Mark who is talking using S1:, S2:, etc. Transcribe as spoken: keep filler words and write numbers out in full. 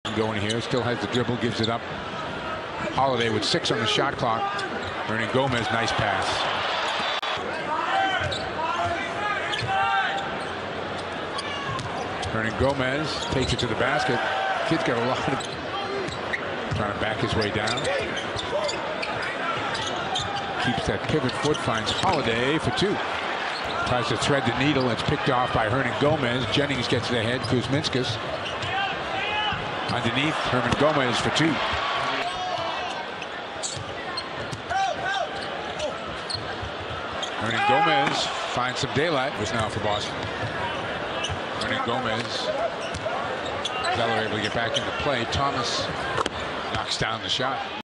S1: Going here, still has the dribble, gives it up. Holiday with six on the shot clock. Hernangómez, nice pass. Hernangómez takes it to the basket. Kid's got a lot of trying to back his way down. Keeps that pivot foot, finds Holiday for two. Tries to thread the needle. It's picked off by Hernangómez. Jennings gets it ahead. Kuzminskas. Underneath, Hernangómez for two. Hernangómez finds some daylight. Was now for Boston. Hernangómez. Zeller able to get back into play. Thomas knocks down the shot.